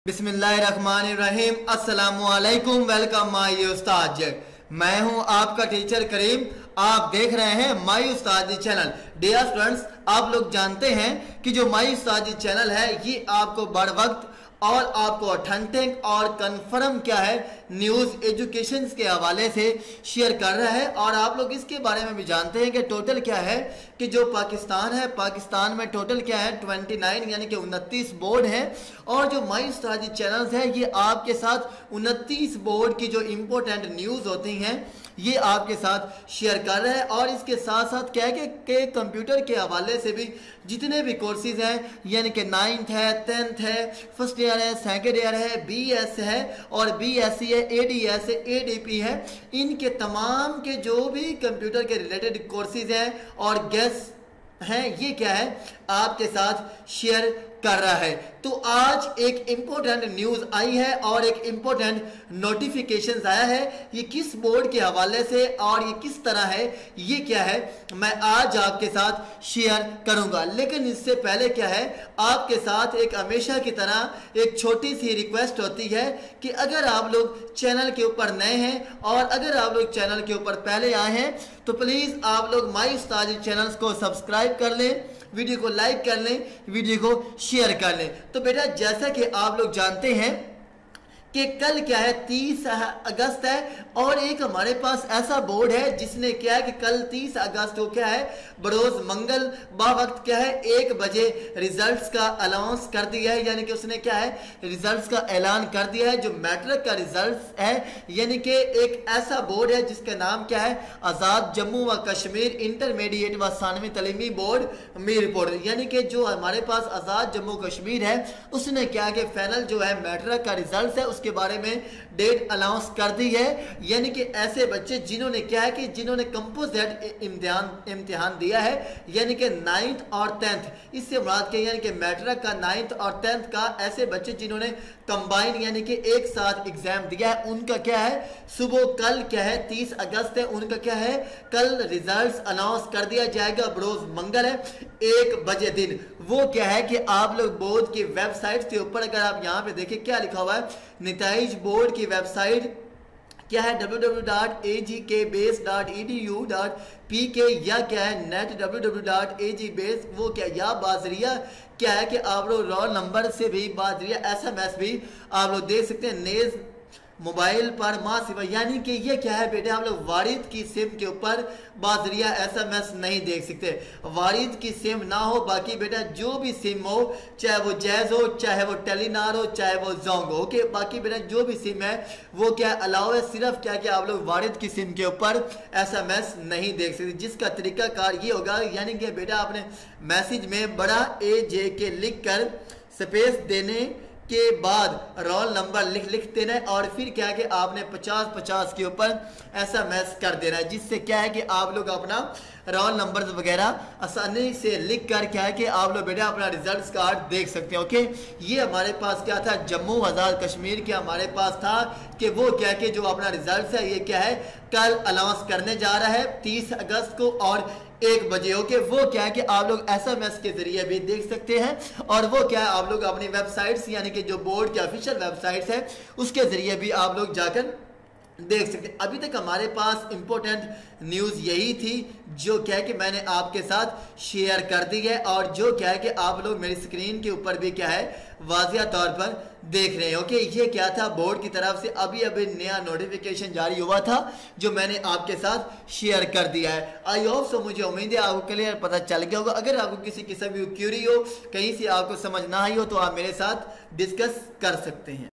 बिस्मिल्लाहिर्रहमानिर्रहीम। अस्सलामुअलैकुम। Welcome my उस्ताद। मैं हूं आपका टीचर करीम। आप देख रहे हैं my Ustad channel. Dear students, आप लोग जानते हैं कि जो माय उस्ताद चैनल है ये आपको बर वक्त और आपको ऑथेंटिक और कंफर्म क्या है न्यूज़ एजुकेशन के हवाले से शेयर कर रहा है। और आप लोग इसके बारे में भी जानते हैं कि टोटल क्या है कि जो पाकिस्तान है, पाकिस्तान में टोटल क्या है 29 यानी कि 29 बोर्ड हैं। और जो माय उस्ताद चैनल्स है ये आपके साथ 29 बोर्ड की जो इम्पोर्टेंट न्यूज़ होती हैं ये आपके साथ शेयर कर रहे हैं। और इसके साथ साथ क्या है कि कंप्यूटर के हवाले से भी जितने भी कोर्सेज हैं यानी कि 9th है, 10th है, फर्स्ट ईयर है, सेकेंड ईयर है, BS है और BSc है, ADS है, ADP है, इनके तमाम के जो भी कंप्यूटर के रिलेटेड कोर्सेज हैं और गेस्ट हैं ये क्या है आपके साथ शेयर कर रहा है। तो आज एक इंपॉर्टेंट न्यूज आई है और एक इंपॉर्टेंट नोटिफिकेशन आया है। ये किस बोर्ड के हवाले से और ये किस तरह है ये क्या है मैं आज आपके साथ शेयर करूंगा। लेकिन इससे पहले क्या है आपके साथ एक हमेशा की तरह एक छोटी सी रिक्वेस्ट होती है कि अगर आप लोग चैनल के ऊपर नए हैं और अगर आप लोग चैनल के ऊपर पहले आए हैं तो प्लीज आप लोग माय उस्ताद चैनल को सब्सक्राइब कर लें, वीडियो को लाइक कर लें, वीडियो को शेयर कर लें। तो बेटा जैसा कि आप लोग जानते हैं कि कल क्या है 30 अगस्त है और एक हमारे पास ऐसा बोर्ड है जिसने क्या है कि कल 30 अगस्त को क्या है बरोज मंगल वक्त क्या है 1 बजे रिजल्ट्स का अनाउंस कर दिया है। यानी कि उसने क्या है रिजल्ट्स का ऐलान कर दिया है। जो मैट्रिक का रिजल्ट्स है यानी कि एक ऐसा बोर्ड है जिसका नाम क्या है आज़ाद जम्मू व कश्मीर इंटरमीडिएट व सानवी तलीमी बोर्ड मीरपुर। यानी कि जो हमारे पास आज़ाद जम्मू कश्मीर है उसने क्या है कि फाइनल जो है मैट्रिक का रिजल्ट है के बारे में डेट अनाउंस कर दी है। यानी कि ऐसे बच्चे जिन्होंने क्या है कि जिन्होंने कंपोजिट इम्तिहान दिया है यानी कि 9th और 10th इससे मुराद के यानी कि मैट्रिक का 9th और 10th का ऐसे बच्चे जिन्होंने कंबाइन यानी कि एक साथ एग्जाम दिया है उनका क्या है सुबह कल क्या है 30 अगस्त है उनका क्या है कल रिजल्ट्स अनाउंस कर दिया जाएगा। बरोज मंगल है 1 बजे दिन। वो क्या है कि आप लोग बोर्ड की वेबसाइट के ऊपर अगर आप यहाँ पे देखें क्या लिखा हुआ है नताइज बोर्ड की वेबसाइट क्या है www.agkbase.edu.pk या क्या है नेट www.agbase वो क्या या बाजरिया क्या है कि आप लोग रोल नंबर से भी बाजरिया SMS भी आप लोग देख सकते हैं नेज मोबाइल पर मासिवा। यानी कि ये क्या है बेटे हम लोग वारिद की सिम के ऊपर बाजरिया SMS नहीं देख सकते। वारिद की सिम ना हो बाकी बेटा जो भी सिम हो चाहे वो जैज हो चाहे वो टेलीनार हो चाहे वो जोंग हो ओके बाकी बेटा जो भी सिम है वो क्या अलाउ है सिर्फ क्या कि आप लोग वारिद की सिम के ऊपर SMS नहीं देख सकते। जिसका तरीकाकार ये होगा यानी कि बेटा आपने मैसेज में बड़ा AJK लिख कर स्पेस देने के बाद रोल नंबर लिख देना है और फिर क्या है कि आपने 50-50 के ऊपर SMS कर देना है। जिससे क्या है कि आप लोग अपना रोल नंबर वगैरह आसानी से लिख कर क्या है कि आप लोग बेटा अपना रिजल्ट्स कार्ड देख सकते हैं। ओके ये हमारे पास क्या था जम्मू आज़ाद कश्मीर के हमारे पास था कि वो क्या कि जो अपना रिजल्ट है ये क्या है कल अनाउंस करने जा रहा है 30 अगस्त को और 1 बजे। ओके वो क्या है कि आप लोग SMS के जरिए भी देख सकते हैं और वो क्या है आप लोग अपनी वेबसाइट्स यानी कि जो बोर्ड के ऑफिशियल वेबसाइट्स है उसके जरिए भी आप लोग जाकर देख सकते हैं। अभी तक हमारे पास इंपॉर्टेंट न्यूज़ यही थी जो क्या है कि मैंने आपके साथ शेयर कर दी है और जो क्या है कि आप लोग मेरी स्क्रीन के ऊपर भी क्या है वाज़िया तौर पर देख रहे हैं। ओके ये क्या था बोर्ड की तरफ से अभी नया नोटिफिकेशन जारी हुआ था जो मैंने आपके साथ शेयर कर दिया है। आई होप सो मुझे उम्मीद है आपको क्लियर पता चल गया होगा। अगर आपको किसी किस्म की क्यूरी हो कहीं से आपको समझ ना आई हो तो आप मेरे साथ डिस्कस कर सकते हैं।